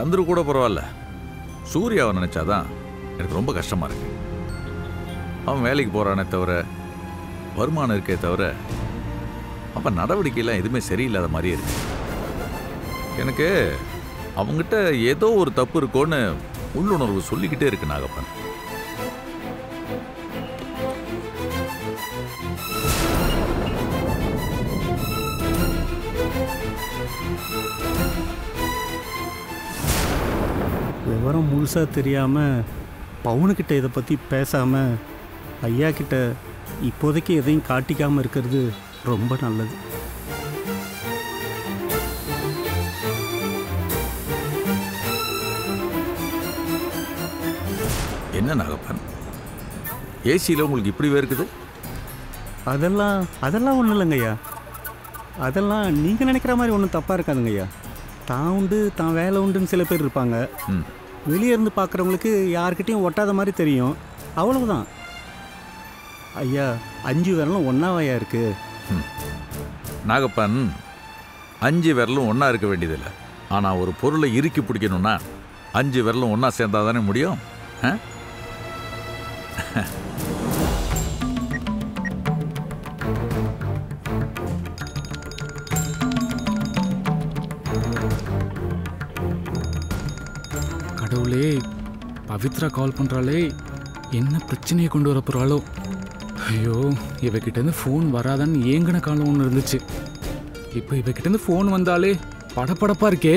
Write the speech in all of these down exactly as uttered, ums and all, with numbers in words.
சந்துரு கூட பரவாயில்ல, சூர்யாவை நினைச்சாதான் எனக்கு ரொம்ப கஷ்டமா இருக்கு. அவன் வேலைக்கு போறானே தவிர வருமானம் இருக்கே தவிர அவன் நடவடிக்கையெல்லாம் எதுவுமே சரியில்லாத மாதிரியே இருக்கு. எனக்கு அவங்ககிட்ட ஏதோ ஒரு தப்பு இருக்கோன்னு உள்ளுணர்வு சொல்லிக்கிட்டே இருக்கு நாகப்பன். விவரம் முழுசாக தெரியாமல் பவுனுக்கிட்ட இதை பற்றி பேசாமல் ஐயா கிட்ட இப்போதைக்கு எதையும் காட்டிக்காமல் இருக்கிறது ரொம்ப நல்லது. என்ன நாகப்பன், ஏசியில் உங்களுக்கு இப்படி இருக்குது? அதெல்லாம் அதெல்லாம் ஒன்றும் இல்லைங்கய்யா. அதெல்லாம் நீங்கள் நினைக்கிற மாதிரி ஒன்றும் தப்பாக இருக்காதுங்கய்யா. தான் உண்டு தான் வேலை உண்டுன்னு சில பேர் இருப்பாங்க. வெளியே இருந்து பார்க்குறவங்களுக்கு யார்கிட்டையும் ஒட்டாத மாதிரி தெரியும், அவ்வளவுதான். ஐயா அஞ்சு விரலும் ஒன்றாவையா இருக்கு. நாகப்பன், அஞ்சு விரலும் ஒன்றா இருக்க வேண்டியதில்லை. ஆனால் ஒரு பொருளை இறுக்கி பிடிக்கணும்னா அஞ்சு விரலும் ஒன்றா சேர்ந்தா தானே முடியும். கடவுளே, பவித்ரா கால் பண்ணுறாளே, என்ன பிரச்சனையை கொண்டு வர போகிறாளோ. ஐயோ, இவகிட்டேருந்து ஃபோன் வராதான்னு ஏங்கின காலம் ஒன்று இருந்துச்சு. இப்போ இவகிட்டேருந்து ஃபோன் வந்தாலே படப்படப்பாக இருக்கே.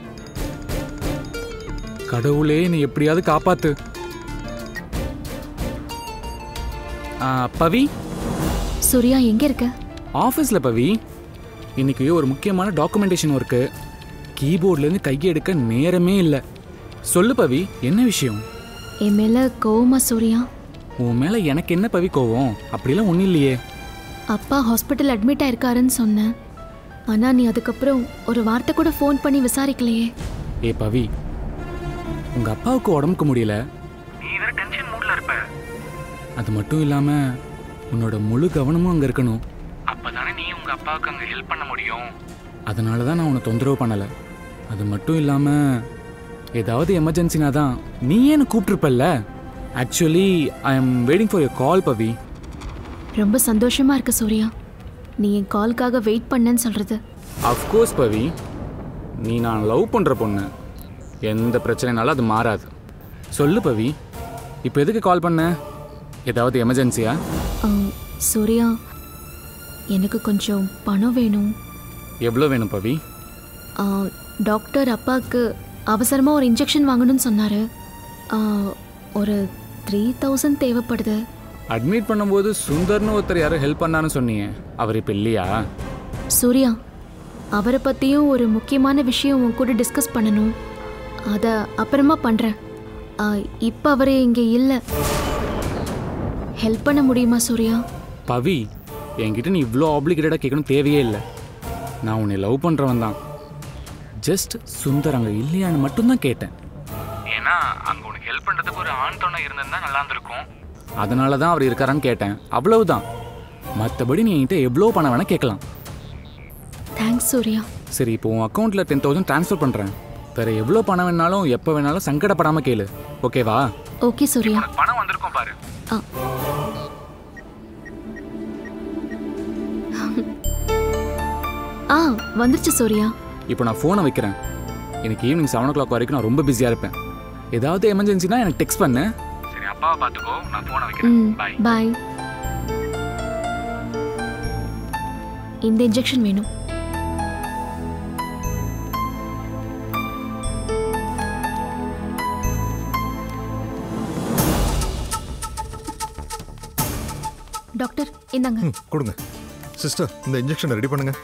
கடவுளே, நீ எப்படியாவது காப்பாத்து. பவி, சூர்யா எங்கே இருக்க? ஆஃபீஸில் பவி. இன்னைக்கு ஒரு முக்கியமான டாக்குமெண்டேஷன் ஒர்க்கு. கீபோர்ட்லேருந்து கையை எடுக்க நேரமே இல்லை. சொல்லு பவி, என்ன விஷயம்? என் மேல கோவமா சூர்யா? உன் மேலே எனக்கு என்ன பவி கோவம்? அப்படிலாம் ஒன்றும் இல்லையே. அப்பா ஹாஸ்பிட்டல் அட்மிட் ஆயிருக்காருன்னு சொன்னேன். ஆனால் நீ அதுக்கப்புறம் ஒரு வார்த்தை கூட ஃபோன் பண்ணி விசாரிக்கலையே. ஏ பவி, உங்கள் அப்பாவுக்கு உடம்புக்கு முடியல, நீ வேற டென்ஷன் மூட்ல இருப்ப. அது மட்டும் இல்லாமல் உன்னோட முழு கவனமும் அங்கே இருக்கணும். அப்போ தானே நீ உங்கள் அப்பாவுக்கு அங்கே ஹெல்ப் பண்ண முடியும். அதனால தான் நான் உன்னை தொந்தரவு பண்ணலை. அது மட்டும் இல்லாமல் ஏதாவது எமர்ஜென்சினா தான் நீ ஏன்னு கூப்பிட்டுருப்பல்ல. Actually I am waiting for your call Pavi. ரொம்ப சந்தோஷமா இருக்கு சூர்யா, நீ என் கால்காக வெயிட் பண்ணேன்னு சொல்றது. அஃப்கோர்ஸ் பவி, நீ நான் லவ் பண்ணுற பொண்ணு, எந்த பிரச்சனைனாலும் அது மாறாது. சொல்லு பவி, இப்போ எதுக்கு கால் பண்ண? ஏதாவது எமர்ஜென்சியா? சூர்யா, எனக்கு கொஞ்சம் பணம் வேணும். எவ்வளோ வேணும் பவி? டாக்டர் அப்பாவுக்கு அவசரமாக ஒரு இன்ஜெக்ஷன் வாங்கணும்னு சொன்னார். ஒரு த்ரீ தௌசண்ட் தேவைப்படுது. அட்மிட் பண்ணும்போது சுந்தர்னு ஒருத்தர் யாரும் ஹெல்ப் பண்ணான்னு சொன்னீங்க, அவர் இப்போ இல்லையா? சூர்யா, அவரை பற்றியும் ஒரு முக்கியமான விஷயம் உன் கூட டிஸ்கஸ் பண்ணணும். அதை அப்புறமா பண்ணுறேன். இப்போ அவர் இங்கே இல்லை. ஹெல்ப் பண்ண முடியுமா சூர்யா? பவி, என்கிட்ட நீ இவ்வளோ ஆப்ளிகேட்டடாக கேட்கணும் தேவையே இல்லை. நான் உன்னை லவ் பண்ணுறவன் தான். ஜஸ்ட் சுந்தர் அங்கே இல்லையான்னு மட்டும்தான் கேட்டேன். ஏன்னா அங்கே உனக்கு ஹெல்ப் பண்ணுறதுக்கு ஒரு ஆண் துணை இருந்திருந்தா நல்லா இருந்திருக்கும். அதனால தான் அவர் இருக்காரான்னு கேட்டேன், அவ்வளவுதான். மற்றபடி நீ என்கிட்ட எவ்வளோ பணம் வேணால் கேட்கலாம். தேங்க்ஸ் சூர்யா. சரி, இப்போ உன் அக்கௌண்ட்டில் டென் தௌசண்ட் ட்ரான்ஸ்ஃபர் பண்ணுறேன். வேறு எவ்வளோ பணம் வேணாலும் எப்போ வேணாலும் சங்கடப்படாமல் கேளு, ஓகேவா? ஓகே சூர்யா. பணம் வந்திருக்கும் பாரு. ஆ வந்துருச்சு சூர்யா. இப்போ நான் ஃபோனை வைக்கிறேன். எனக்கு ஈவினிங் செவன் ஓ கிளாக் வரைக்கும் நான் ரொம்ப பிஸியாக இருப்பேன். ஏதாவது எமர்ஜென்சினா எனக்கு டெக்ஸ்ட் பண்ணு. சரி, அப்பாவை பார்த்துக்கோ, நான் ஃபோனை வைக்கிறேன். பாய் பாய். இந்த இன்ஜெக்ஷன் வேணும். டாக்டர் இந்தாங்க. கொடுங்க. சிஸ்டர், இந்த இன்ஜெக்ஷனை ரெடி பண்ணுங்க.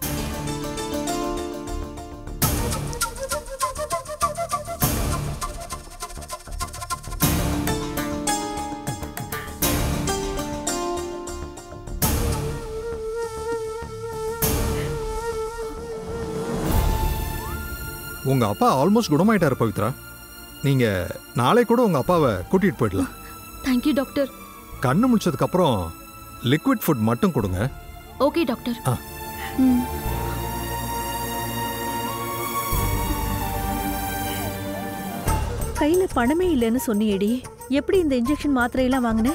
உங்க அப்பா ஆல்மோஸ்ட் குணமாயிட்டாரு பவித்ரா. நீங்க நாளை கூட உங்க அப்பாவை கூட்டிட்டு போயிடலாம். Thank you doctor. கண்ணு முடிச்சதுக்கு அப்புறம் லிக்விட் ஃபுட் மட்டும் கொடுங்க. Okay doctor. கையில பணமே இல்லைன்னு சொன்னியேடி, எப்படி இந்த இன்ஜெக்ஷன் மாத்திரையெல்லாம் வாங்கின?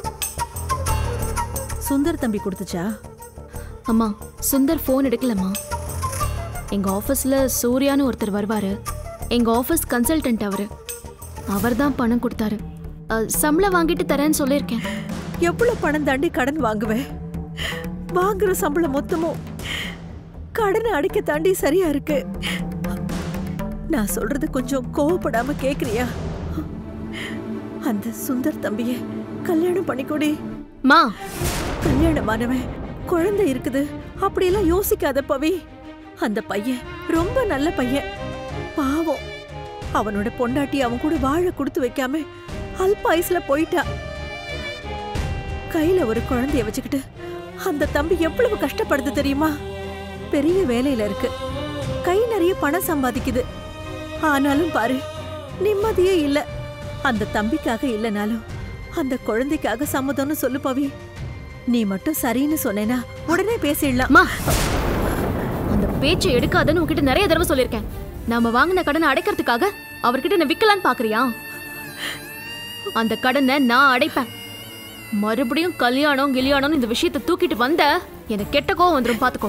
சுந்தர் தம்பி கொடுத்துச்சா? அம்மா, சுந்தர் ஃபோன் எடுக்கலம்மா. எங்க ஆஃபீஸ்ல சூர்யான்னு ஒருத்தர் வருவாரு. எங்க ஆஃபீஸ் கன்சல்டன்ட் அவரு. அவர் தான் பணம் கொடுத்தாரு. சம்பளம் வாங்கிட்டு தரேன்னு சொல்லியிருக்கேன். எவ்வளவு பணம் தாண்டி கடன் வாங்குவேன்? வாங்குற சம்பளம் மொத்தமும் கடனை அடைக்க தாண்டி சரியா இருக்கு. நான் சொல்றது கொஞ்சம் கோவப்படாம கேக்குறியா? அந்த சுந்தர் தம்பிய கல்யாணம் பண்ணிக்கொடி. மா, கல்யாணமானவன் குழந்தை இருக்குது அப்படியெல்லாம் யோசிக்காத பவி. அந்த பையன் ரொம்ப நல்ல பையன். பாவம், அவனோட பொண்டாட்டி அவன் கூட வாழ கொடுத்து வைக்காம அல்பாயுஸ்ல போயிட்டா. கையில ஒரு குழந்தைய வச்சுக்கிட்டு அந்த தம்பி எவ்வளவு கஷ்டப்படுது தெரியுமா? பெரிய வேலையில இருக்கு, கை நிறைய பணம் சம்பாதிக்குது. ஆனாலும் பாரு, நிம்மதியே இல்ல. அந்த தம்பிக்காக இல்லனாலும் அந்த குழந்தைக்காக சம்மதம்னு சொல்லு பவி. நீ மட்டும் சரின்னு சொன்னேனா உடனே பேசிடலாம். அந்த பேச்சை எடுக்காதன்னு உன்கிட்ட நிறைய தடவை சொல்லியிருக்கேன். நாம வாங்கின கடனை அடைக்கிறதுக்காக அவர்கிட்ட நான் விக்கலான்னு பாக்குறியா? அந்த கடனை நான் அடைப்பேன். மறுபடியும் கல்யாணம் கில்யாணம் இந்த விஷயத்தை தூக்கிட்டு வந்த எனக்கு கெட்ட கோவம் வந்துடும், பாத்துக்கோ.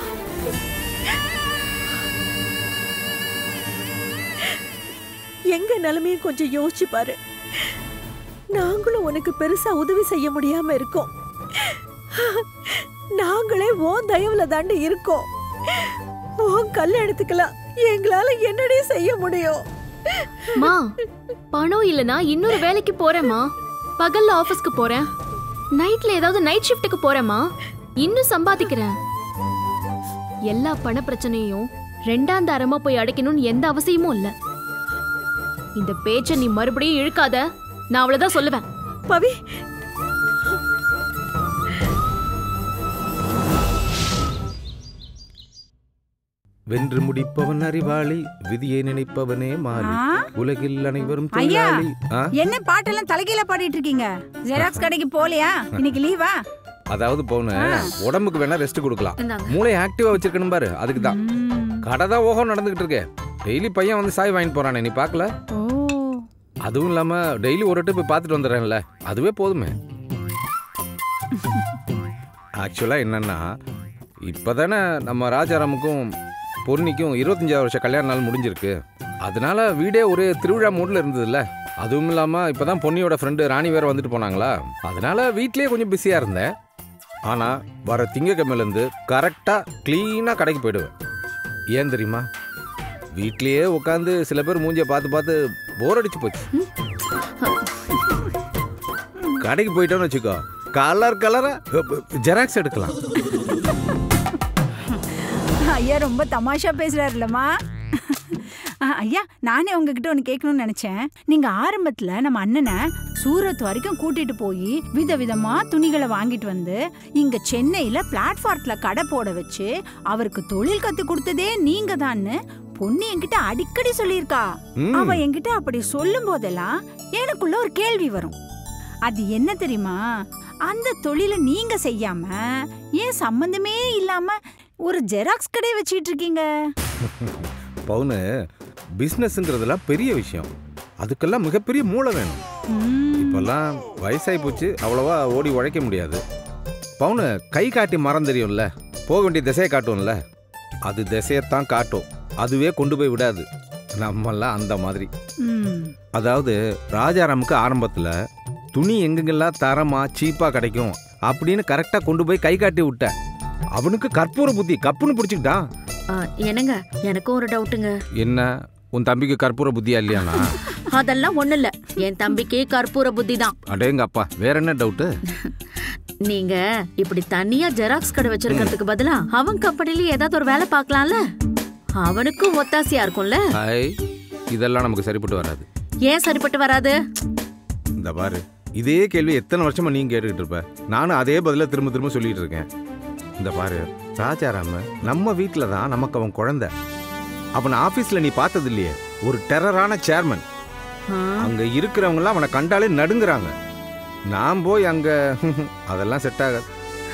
எங்க நிலைமையும் கொஞ்சம் யோசிச்சு பாரு. நாங்களும் உனக்கு பெருசா உதவி செய்ய முடியாம இருக்கோம். நாங்களே உன் தயவுல தாண்டி இருக்கோம். உன் கல்யாணத்துக்கெல்லாம் எங்களால என்னடி செய்ய முடியும்? மா, பணம் இல்லனா இன்னொரு வேலைக்கு போறேம்மா. பகல்ல ஆபீஸ்க்கு போறேன், நைட்ல ஏதாவது நைட் ஷிஃப்ட்டுக்கு போறேம்மா. இன்னும் சம்பாதிக்கிறேன். எல்லா பண பிரச்சனையும் ரெண்டாம் தாரமா போய் அடைக்கணும்னு எந்த அவசியமும் இல்ல. இந்த பேச்சை நீ மறுபடியும் இழுக்காத, நான் அவ்வளவுதான் சொல்லுவேன். பவி, வென்று முடிப்பவன் அறிவாளி, விதியை நினைப்பவனே மாறி, உலகில் அனைவரும் ஐயா, தொழிலாளி. ஆ? என்ன பாட்டெல்லாம் தலைகீழ பாடிட்டு இருக்கீங்க? ஜெராக்ஸ் கடைக்கு போலையா? இன்னைக்கு லீவா? அதாவது போன உடம்புக்கு வேணா ரெஸ்ட் கொடுக்கலாம், மூளையை ஆக்டிவா வச்சிருக்கணும் பாரு, அதுக்கு தான். கடை தான் ஓஹோ நடந்துகிட்டு இருக்கு. டெய்லி பையன் வந்து சாய் வாங்கிட்டு போறானே, நீ பாக்கல? அதுவும் இல்லாம டெய்லி ஒரு ட்ரிப் போய் பார்த்துட்டு வந்துடுறேன்ல, அதுவே போதுமே. ஆக்சுவலா என்னன்னா, இப்பதானே நம்ம ராஜாராமுக்கும் பொன்னிக்கும் இருபத்தஞ்சாவது வருஷம் கல்யாண நாள் முடிஞ்சிருக்கு. அதனால வீடே ஒரு திருவிழா மூடில் இருந்ததுல்ல. அதுவும் இல்லாமல் இப்போ தான் பொன்னியோட ஃப்ரெண்டு ராணி வேறு வந்துட்டு போனாங்களா, அதனால வீட்லேயே கொஞ்சம் பிஸியாக இருந்தேன். ஆனால் வர திங்கக்கிழமையிலேருந்து கரெக்டாக க்ளீனாக கடைக்கு போயிடுவேன். ஏன் தெரியுமா? வீட்லேயே உட்காந்து சில பேர் மூஞ்சியை பார்த்து பார்த்து போர் அடிச்சு போச்சு. கடைக்கு போயிட்டோன்னு வச்சுக்கோ, கலர் கலராக ஜெராக்ஸ் எடுக்கலாம். ஐயா ரொம்ப தமாஷா பேசுறாருல்லம்மா. ஐயா, நானே உங்ககிட்ட ஒன்று கேட்கணும்னு நினைச்சேன். நீங்க ஆரம்பத்துல நம்ம அண்ணனை சூரத் வரைக்கும் கூட்டிட்டு போய் விதவிதமா துணிகளை வாங்கிட்டு வந்து இங்க சென்னையில பிளாட்ஃபார்ம்ல கடை போட வச்சு அவருக்கு தொழில் கத்து கொடுத்ததே நீங்க தான்னு பொண்ணு என்கிட்ட அடிக்கடி சொல்லியிருக்கா. அவ என்கிட்ட அப்படி சொல்லும் போதெல்லாம் எனக்குள்ள ஒரு கேள்வி வரும். அது என்ன தெரியுமா? அந்த தொழிலை நீங்க செய்யாம ஏன் சம்பந்தமே இல்லாம ஒரு ஜெராக்ஸ் கடை வச்சிட்டு இருக்கீங்க? பவுனு, பிஸ்னஸ்ங்கிறதுலாம் பெரிய விஷயம், அதுக்கெல்லாம் மிகப்பெரிய மூளை வேணும். இப்பெல்லாம் வயசாகி போச்சு, அவ்வளோவா ஓடி உழைக்க முடியாது. பவுனு, கை காட்டி மரம் தெரியும்ல, போக வேண்டிய திசையை காட்டும்ல, அது திசையத்தான் காட்டும், அதுவே கொண்டு போய் விடாது. நம்மெல்லாம் அந்த மாதிரி. அதாவது ராஜாராமுக்கு ஆரம்பத்தில் துணி எங்கெங்கெல்லாம் தரமாக சீப்பாக கிடைக்கும் அப்படின்னு கரெக்டாக கொண்டு போய் கை காட்டி விட்டேன். அவனுக்கு கற்பூர புத்தி கப்புன்னு பிடிச்சிக்கிட்டான். என்னங்க, எனக்கும் ஒரு டவுட்டுங்க. என்ன, உன் தம்பிக்கு கற்பூர புத்தியா இல்லையானா? அதெல்லாம் ஒண்ணு இல்ல, என் தம்பிக்கு கற்பூர புத்தி தான். அடேங்க அப்பா, வேற என்ன டவுட்டு? நீங்க இப்படி தனியா ஜெராக்ஸ் கடை வச்சிருக்கிறதுக்கு பதிலா அவன் கம்பெனில ஏதாவது ஒரு வேலை பார்க்கலாம்ல, அவனுக்கும் ஒத்தாசையா இருக்கும்ல. இதெல்லாம் நமக்கு சரிப்பட்டு வராது. ஏன் சரிப்பட்டு வராது? இந்த பாரு, இதே கேள்வி எத்தனை வருஷமா நீங்க கேட்டுக்கிட்டு இருப்ப, நானும் அதே பதில திரும்ப திரும்ப சொல்லிட்டு இருக்கேன். இந்த பாரு, ராஜாராம நம்ம வீட்டில் தான் நமக்கு அவன் குழந்தை. அவன் ஆபீஸ்ல நீ பார்த்தது இல்லையே, ஒரு டெரரான சேர்மன். அங்க இருக்கிறவங்களாம் அவனை கண்டாலே நடுங்குறாங்க. நான் போய் அங்க அதெல்லாம் செட் ஆகாது.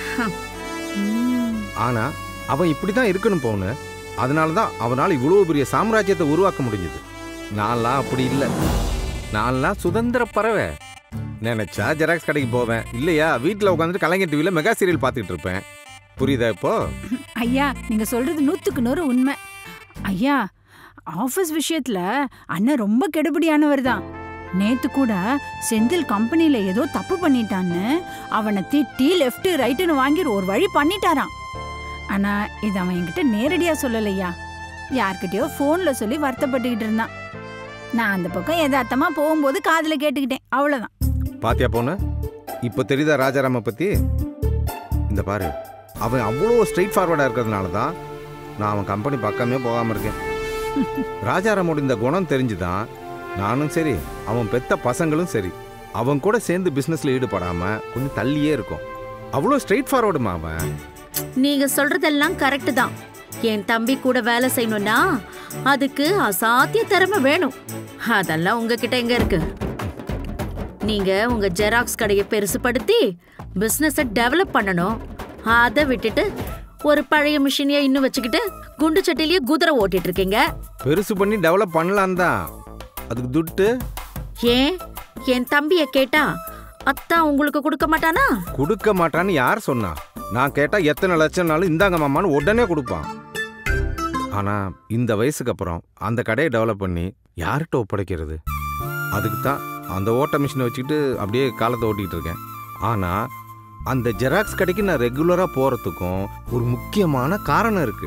ஆனா அவன் இப்படிதான் இருக்கணும் போன்னு, அதனாலதான் அவனால் இவ்வளவு பெரிய சாம்ராஜ்யத்தை உருவாக்க முடிஞ்சது. நான்லாம் அப்படி இல்லை. நான்லாம் சுதந்திர பறவை. நினைச்சா ஜெராக்ஸ் கடைக்கு போவேன், இல்லையா வீட்டில் உட்காந்துட்டு கலைஞர் டிவியில் மெகா சீரியல் பார்த்துக்கிட்டு இருப்பேன். புரியுதா இப்போ? ஐயா நீங்க சொல்றது நூத்துக்கு நூறு உண்மை. ஐயா ஆபீஸ் விஷயத்துல அண்ணன் ரொம்ப கெடுபடியானவர் தான். நேத்து கூட செந்தில் கம்பெனில ஏதோ தப்பு பண்ணிட்டான்னு அவனை திட்டி லெஃப்ட் ரைட்டுன்னு வாங்கி ஒரு வழி பண்ணிட்டாராம். ஆனா இது அவன் என்கிட்ட நேரடியா சொல்லலையா, யார்கிட்டயோ போன்ல சொல்லி வருத்தப்பட்டுக்கிட்டு இருந்தான். நான் அந்த பக்கம் யதார்த்தமா போகும்போது காதுல கேட்டுக்கிட்டேன், அவ்வளவுதான். பாத்தியா போன இப்போ தெரியுதா ராஜாராம பத்தி? இந்த பாரு, அவன் அவ்வளோ ஸ்ட்ரெயிட் ஃபார்வர்டா இருக்கிறதுனால தான் நான் அவன் கம்பெனி பக்கமே போகாம இருக்கேன். ராஜாராமோட இந்த குணம் தெரிஞ்சுதான் நானும் சரி அவன் பெத்த பசங்களும் சரி அவன் கூட சேர்ந்து பிசினஸ்ல ஈடுபடாம கொஞ்சம் தள்ளியே இருக்கும். அவ்வளோ ஸ்ட்ரெயிட் ஃபார்வர்டுமா அவன். நீங்க சொல்றதெல்லாம் கரெக்ட் தான். என் தம்பி கூட வேலை செய்யணும்னா அதுக்கு அசாத்திய திறமை வேணும். அதெல்லாம் உங்ககிட்ட எங்க இருக்கு? நீங்க உங்க ஜெராக்ஸ் கடையை பெருசுபடுத்தி பிசினஸை டெவலப் பண்ணணும். அதை விட்டுட்டு ஒரு பழைய மிஷினியா இன்னும் வச்சுக்கிட்டு குண்டு சட்டிலேயே குதிரை ஓட்டிட்டு இருக்கீங்க. பெருசு பண்ணி டெவலப் பண்ணலாம் தான், அதுக்கு துட்டு. ஏன் என் தம்பிய கேட்டா அத்தான் உங்களுக்கு கொடுக்க மாட்டானா? கொடுக்க மாட்டான்னு யார் சொன்னா? நான் கேட்டா எத்தனை லட்சம்னாலும் இந்தாங்க மாமான்னு உடனே கொடுப்பான். ஆனா இந்த வயசுக்கு அப்புறம் அந்த கடையை டெவலப் பண்ணி யார்கிட்ட ஒப்படைக்கிறது? அதுக்கு தான் அந்த ஓட்ட மிஷினை வச்சுக்கிட்டு அப்படியே காலத்தை ஓட்டிகிட்டு இருக்கேன். ஆனா அந்த ஜெராக்ஸ் கடைக்கு நான் ரெகுலரா போறதுக்கும் ஒரு முக்கியமான காரணம் இருக்கு.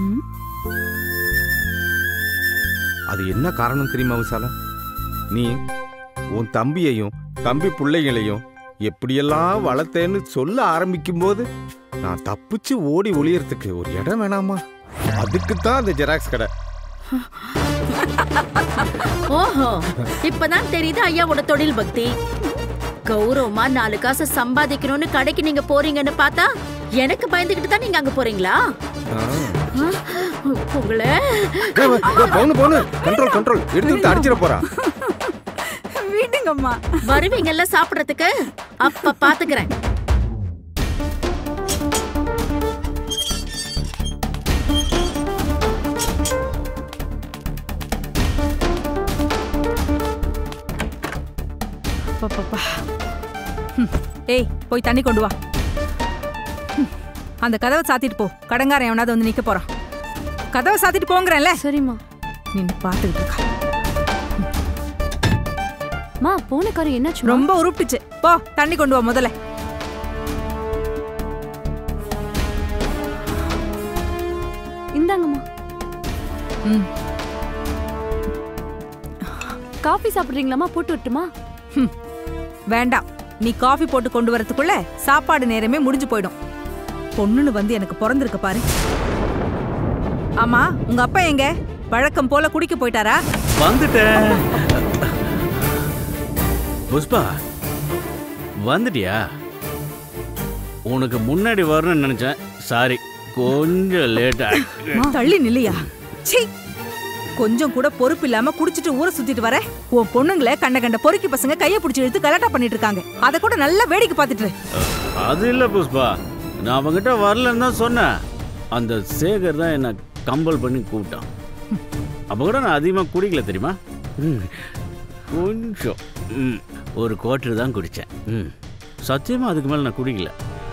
அது என்ன காரணம் தெரியுமா விசாலா? நீ உன் தம்பியையும் தம்பி பிள்ளைகளையும் எப்படியெல்லாம் வளர்த்தேன்னு சொல்ல ஆரம்பிக்கும் போது நான் தப்பிச்சு ஓடி ஒளியறதுக்கு ஒரு இடம் வேணாமா? அதுக்குத்தான் அந்த ஜெராக்ஸ் கடை. ஓஹோ, இப்பதான் தெரியுது ஐயாவோட தொழில் பக்தி. கௌரவமா நாலு காசு சம்பாதிக்கணும்னு கடைக்கு நீங்க போறீங்கன்னு பார்த்தா எனக்கு பயந்துகிட்டு தான் நீங்க அங்க போறீங்களா? உங்களே போனு போனு கண்ட்ரோல் கண்ட்ரோல் எடுத்து அடிச்சிட போறா. வீட்டுங்கம்மா வருவீங்கல்ல சாப்பிடறதுக்கு, அப்ப பாத்துக்கிறேன். ஏய் போய் தண்ணி கொண்டு வா. அந்த கதவை சாத்திட்டு போ, கடங்காரன் எவனாவது வந்து நிக்க போறான். கதவை சாத்திட்டு போங்கறேன்ல. சரிம்மா. நின்னு பாத்துக்கிட்டு இருக்கா. மா போன காரம் என்னாச்சு? ரொம்ப உருப்பிட்டுச்சு. போ தண்ணி கொண்டு வா முதல்ல. இந்தாங்கம்மா. ம். காஃபி சாப்பிடுறீங்களாமா? போட்டு விட்டுமா? வேண்டாம், நீ காஃபி போட்டு கொண்டு வரதுக்குள்ள சாப்பாடு நேரமே முடிஞ்சு போயிடும். பொண்ணுன்னு வந்து எனக்கு பிறந்திருக்க பாரு. ஆமா, உங்க அப்பா எங்க? வழக்கம் போல குடிக்க போயிட்டாரா? வந்துட்டேன். புஷ்பா வந்துட்டியா? உனக்கு முன்னாடி வரணும்னு நினைச்சேன், சாரி கொஞ்சம் லேட்டா. தள்ளி நில்லையா? சீ, கொஞ்சம் கூட பொறுப்பு இல்லாம குடிச்சிட்டு ஊரை சுத்திட்டு வர. உன் பொண்ணுங்களை கண்ட கண்ட பொறுக்கி பசங்க கைய பிடிச்சி இழுத்து கலாட்டா பண்ணிட்டு இருக்காங்க. அத கூட நல்லா வேடிக்கை பார்த்துட்டு. அது இல்ல புஷ்பா, நான் அவங்கிட்ட வரலன்னு தான் சொன்னேன். அந்த சேகர் தான் என்ன கம்பல் பண்ணி கூப்பிட்டான். அப்போ கூட நான் அதிகமாக குடிக்கல தெரியுமா? கொஞ்சம் ஒரு குவார்டர் தான் குடித்தேன். ம் சத்தியமாக அதுக்கு மேலே நான் குடிக்கல.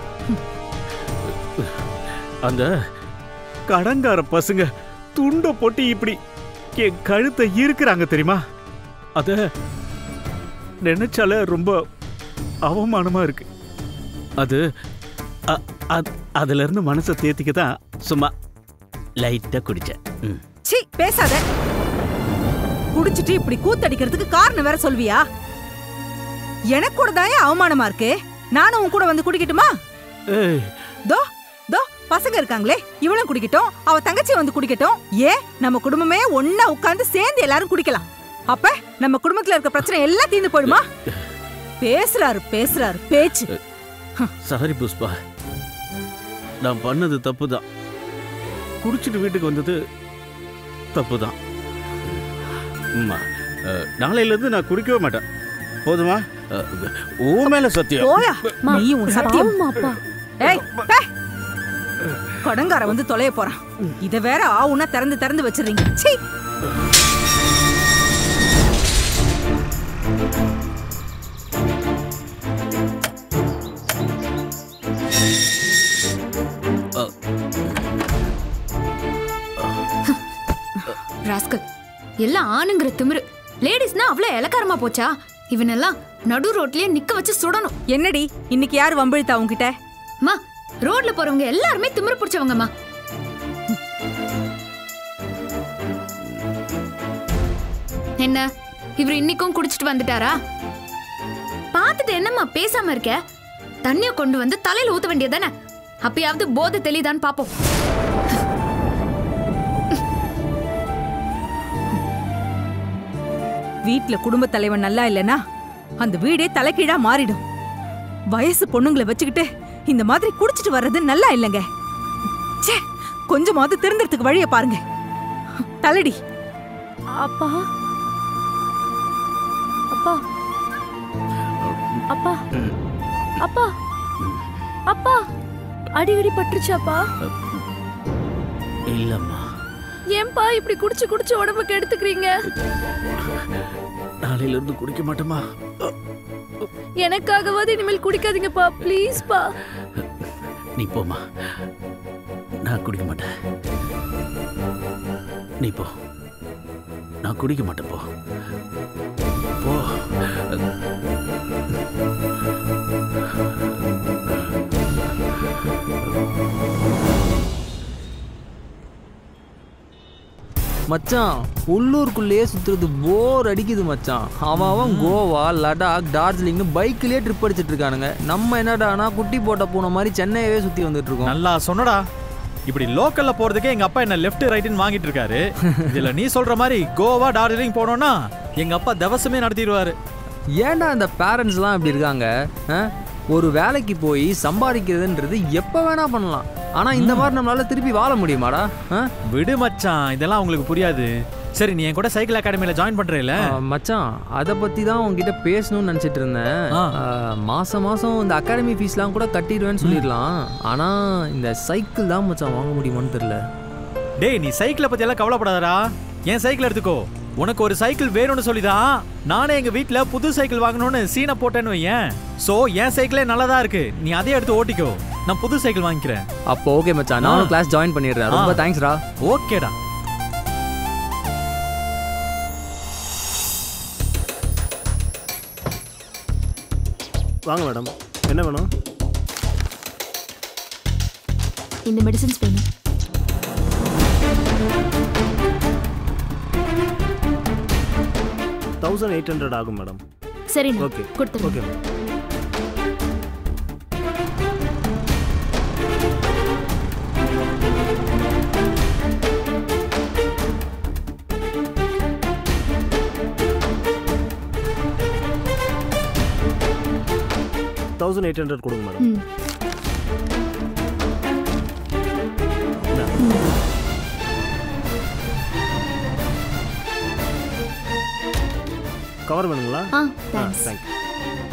அந்த கடங்கார பசங்க துண்டை போட்டு இப்படி என் கழுத்தை இருக்கிறாங்க தெரியுமா? அத நினைச்சால ரொம்ப அவமானமாக இருக்கு. அது அதுல இருந்து மனசை தேத்திக்க தான் சும்மா லைட்டா குடிச்சேன். சீ பேசாத. குடிச்சிட்டு இப்படி கூத்தடிக்கிறதுக்கு காரணம் வேற சொல்வியா? எனக்கு கூட தான் அவமானமா இருக்கு. நானும் உன் கூட வந்து குடிக்கட்டுமா? தோ தோ பசங்க இருக்காங்களே, இவளும் குடிக்கட்டும், அவ தங்கச்சி வந்து குடிக்கட்டும். ஏன் நம்ம குடும்பமே ஒன்னா உட்கார்ந்து சேர்ந்து எல்லாரும் குடிக்கலாம். அப்ப நம்ம குடும்பத்துல இருக்க பிரச்சனை எல்லாம் தீர்ந்து போயிடுமா? பேசுறாரு பேசுறாரு பேச்சு. சாரி புஷ்பா, நான் பண்ணது தப்பு தான். குடிச்சிட்டு வீட்டுக்கு வந்தது தப்பு தான். நாளையில இருந்து நான் குடிக்கவே மாட்டேன். போதுமா? ஓ மேல சத்தியம். நீயும் சத்தியம். ஏய் கடங்கார வந்து தொலைய போறான். இத வேற ஆவுனா திறந்து திறந்து வச்சிருக்கீங்க. சீ. எல்லாம் ஆணுங்கிற திமிரு. லேடிஸ்னா அவ்வளவு இலக்காரமா போச்சா? இவனெல்லாம் நடு ரோட்லயே நிக்க வச்சு சுடணும். என்னடி இன்னைக்கு யார் வம்பிழுத்தா உங்ககிட்ட? மா, ரோட்ல போறவங்க எல்லாருமே திமிரு பிடிச்சவங்கம்மா. என்ன இவரு இன்னைக்கும் குடிச்சிட்டு வந்துட்டாரா? பார்த்துட்டு என்னம்மா பேசாம இருக்க? தண்ணிய கொண்டு வந்து தலையில ஊத்த வேண்டியதானே? அப்பயாவது போதை தெளிதான்னு பாப்போம். வீட்ல குடும்ப தலைவன் நல்லா இல்லனா அந்த வீடே தலைகீழா மாறிடும். வயசு பொண்ணுங்களை வச்சுக்கிட்டு இந்த மாதிரி குடிச்சிட்டு வர்றது நல்லா இல்லைங்க. ச்சே, கொஞ்சமாவது திருந்தறதுக்கு வழிய பாருங்க. தலடி. அப்பா அப்பா அப்பா அப்பா அப்பா அடிக்கடி பட்டுருச்சாப்பா? இல்லம்மா. ஏன்பா இப்படி குடிச்சு குடிச்சு உடம்பு கெடுத்துக்கிறீங்க? நாளையில இருந்து குடிக்க மாட்டேமா. எனக்காகவாது இனிமேல் குடிக்காதீங்கப்பா, ப்ளீஸ் பா. நீ போமா, நான் குடிக்க மாட்டேன். நீ போ, நான் குடிக்க மாட்டேன். போ போ. மச்சான், உள்ளூருக்குள்ளேயே சுற்றுறது போர் அடிக்குது மச்சான். அவன் அவன் கோவா, லடாக், டார்ஜிலிங்னு பைக்லேயே ட்ரிப் அடிச்சிட்டு இருக்கானுங்க. நம்ம என்னடானா குட்டி போட்ட பூனை மாதிரி சென்னையவே சுற்றி வந்துட்டு இருக்கோம். நல்லா சொன்னடா. இப்படி லோக்கல்ல போறதுக்கே எங்க அப்பா என்ன லெஃப்ட் ரைட்னு வாங்கிட்டு இருக்காரு. இதுல நீ சொல்ற மாதிரி கோவா, டார்ஜிலிங் போனோம்னா எங்க அப்பா தவசமே நடத்திடுவாரு. ஏன்டா அந்த பேரண்ட்ஸ்லாம் இப்படி இருக்காங்க? ஒரு வேலைக்கு போய் சம்பாதிக்கிறதுன்றது எப்போ வேணா பண்ணலாம். ஆனா இந்த மாதிரி நம்மளால திருப்பி வாழ முடியுமாடா? விடு மச்சான், இதெல்லாம் உங்களுக்கு புரியாது. சரி, நீ என் கூட சைக்கிள் அகாடமியில ஜாயின் பண்றேல மச்சான்? அதை பத்தி தான் உங்ககிட்ட பேசணும்னு நினைச்சிட்டு இருந்தேன். மாசம் மாசம் இந்த அகாடமி ஃபீஸ்லாம் கூட கட்டிடுவேன்னு சொல்லிடலாம். ஆனா இந்த சைக்கிள் தான் மச்சான் வாங்க முடியுமான்னு தெரியல. டேய், நீ சைக்கிளை பத்தி எல்லாம் கவலைப்படாதடா. என் சைக்கிள் எடுத்துக்கோ. உனக்கு ஒரு சைக்கிள் வேணும்னு சொல்லிதான் நானே எங்க வீட்டுல புது சைக்கிள் வாங்கணும்னு சீனை போட்டேன்னு வையேன். சோ என் சைக்கிளே நல்லதா இருக்கு, நீ அதே எடுத்து ஓட்டிக்கோ. நான் புது சைக்கிள் வாங்கிக்கிறேன். அப்போ ஓகே மச்சான், நானும் கிளாஸ் ஜாயின் பண்ணிடுறேன். ரொம்ப தேங்க்ஸ்டா. ஓகேடா. வாங்க மேடம், என்ன வேணும்? இந்த மெடிசன்ஸ் வேணும். தௌசண்ட் எயிட் ஹண்ட்ரட் ஆகும் மேடம். சரி, ஓகே கொடுத்துருங்க. Okay madam. Thousand eight hundred கொடுங்க மேடம். கவர் வேணுங்களா? ஆ, தேங்க்ஸ். Thank you.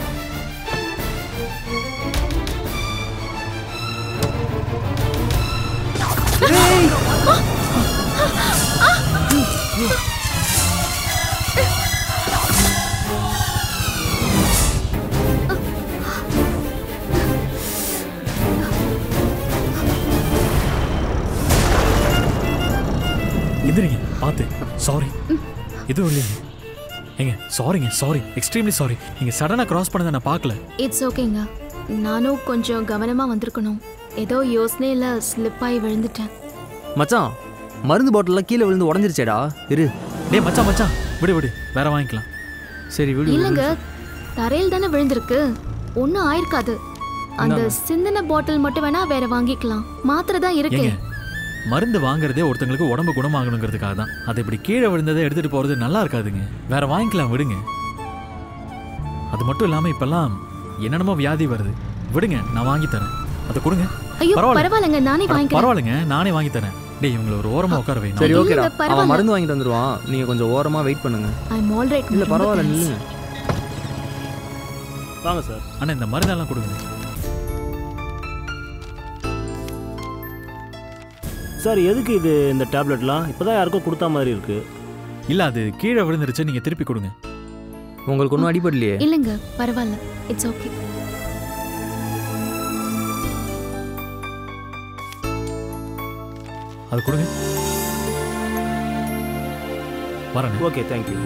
எந்திரிங்க, பார்த்து. சாரி, எதுவும் இல்லைங்க. ஏங்க சாரிங்க, சாரி, எக்ஸ்ட்ரீம்லி சாரி. நீங்க சடனா கிராஸ் பண்ணதை நான் பார்க்கல. இட்ஸ் ஓகேங்க. நானும் கொஞ்சம் கவனமா வந்திருக்கணும். ஏதோ யோசனையில ஸ்லிப் ஆகி விழுந்துட்டேன். மச்சான், மருந்து பாட்டில்லாம் கீழே விழுந்து உடஞ்சிருச்சேடா. இரு. டேய் மச்சான் மச்சான், விடு விடு, வேற வாங்கிக்கலாம். சரி விடு. இல்லங்க, தரையில் தானே விழுந்திருக்கு, ஒன்றும் ஆயிருக்காது. அந்த சிந்தன பாட்டில் மட்டும் வேணா வேற வாங்கிக்கலாம். மாத்திரை தான் இருக்கு. மருந்து வாங்குறதே ஒருத்தங்களுக்கு உடம்பு குணமாகணுங்கிறதுக்காக தான். அதை இப்படி கீழே விழுந்ததை எடுத்துட்டு போறது நல்லா இருக்காதுங்க. வேற வாங்கிக்கலாம், விடுங்க. அது மட்டும் இல்லாம இப்பெல்லாம் என்னென்னமோ வியாதி வருது. விடுங்க, நான் வாங்கி தரேன். அதை கொடுங்க. ஐயோ பரவாயில்லைங்க, நானே வாங்கிக்கிறேன். பரவாயில்லைங்க, நானே வாங்கி தரேன். டேய், இவங்களை ஒரு ஓரமா உட்கார வைங்க. சரி ஓகேடா, அவன் மருந்து வாங்கிட்டு வந்துருவான். நீங்க கொஞ்சம் ஓரமா வெயிட் பண்ணுங்க. I am all right. இல்ல பரவாயில்ல, நில்லுங்க. வாங்க சார். அண்ணா, இந்த மருந்தெல்லாம் கொடுங்க. சார், எதுக்கு இது இந்த டேப்லெட்லாம்? இப்போதான் யாருக்கும் கொடுத்தா மாதிரி இருக்கு. இல்ல, அது கீழே விழுந்துருச்சு, நீங்க திருப்பி கொடுங்க. உங்களுக்கு ஒன்றும் அடிபடலையே? இல்லைங்க, பரவாயில்ல, இட்ஸ் ஓகே. அது கொடுங்க. வரேன். Okay, thank you.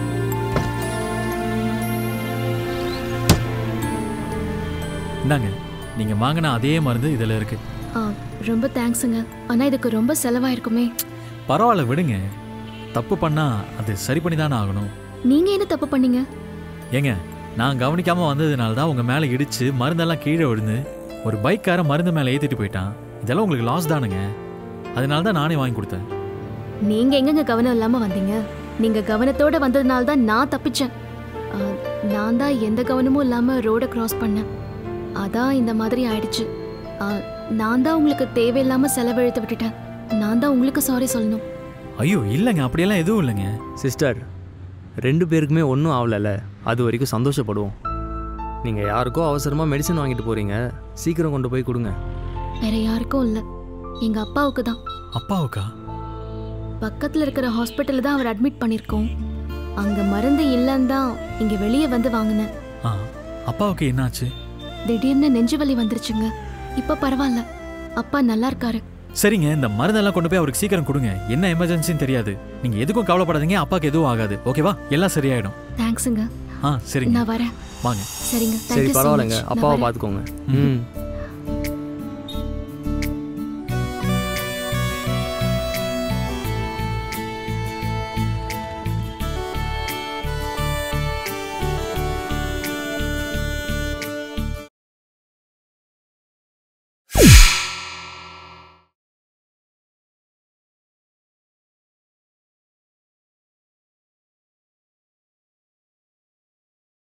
இந்தாங்க, நீங்கள் வாங்கின அதே மருந்து இதில் இருக்கு. ஆ, ரொம்ப தேங்க்ஸுங்க. ஆனால் இதுக்கு ரொம்ப செலவாயிருக்குமே. பரவாயில்ல விடுங்க. தப்பு பண்ணா அது சரி பண்ணி தானே ஆகணும். நீங்கள் என்ன தப்பு பண்ணீங்க? ஏங்க, நான் கவனிக்காமல் வந்ததுனால தான் உங்கள் மேலே இடித்து மருந்தெல்லாம் கீழே விழுந்து ஒரு பைக்கார மருந்து மேலே ஏற்றிட்டு போயிட்டான். இதெல்லாம் உங்களுக்கு லாஸ் தானுங்க. அதனால தான் நானே வாங்கி கொடுத்தேன். நீங்கள் எங்கங்க கவனம் இல்லாமல் வந்தீங்க? நீங்கள் கவனத்தோடு வந்ததுனால தான் நான் தப்பிச்சேன். ஆ, நான் தான் எந்த கவனமும் இல்லாமல் ரோடை கிராஸ் பண்ணேன். அதான் இந்த மாதிரி ஆயிடுச்சு. ஆ, நான் தான் உங்களுக்கு தேவையில்லாமல் செலவழித்து விட்டுட்டேன். நான் தான் உங்களுக்கு சாரி சொல்லணும். ஐயோ இல்லைங்க, அப்படியெல்லாம் எதுவும் இல்லைங்க. சிஸ்டர், ரெண்டு பேருக்குமே ஒன்றும் ஆகலைல்ல, அது வரைக்கும் சந்தோஷப்படுவோம். நீங்கள் யாருக்கோ அவசரமாக மெடிசன் வாங்கிட்டு போகிறீங்க, சீக்கிரம் கொண்டு போய் கொடுங்க. வேற யாருக்கும் இல்லை, எங்கள் அப்பாவுக்கு தான். அப்பாவுக்கா? பக்கத்தில் இருக்கிற ஹாஸ்பிட்டலில் தான் அவர் அட்மிட் பண்ணியிருக்கோம். அங்கே மருந்து இல்லைன்னு தான் இங்கே வெளியே வந்து வாங்கினேன். ஆ, அப்பாவுக்கு என்னாச்சு? திடீர்னு நெஞ்சு வலி வந்துருச்சுங்க. இப்போ பரவாயில்ல, அப்பா நல்லா இருக்காரு. சரிங்க, இந்த மருந்தெல்லாம் கொண்டு போய் அவருக்கு சீக்கிரம் கொடுங்க. என்ன எமர்ஜென்சின்னு தெரியாது. நீங்க எதுக்கும் கவலைப்படாதீங்க. அப்பாக்கு எதுவும் ஆகாது. ஓகேவா? எல்லாம் சரியாயிடும். தேங்க்ஸுங்க. ஆ சரிங்க, நான் வரேன். வாங்க. சரிங்க, சரி, பரவாயில்லைங்க. அப்பாவை பார்த்துக்கோங்க. ம்.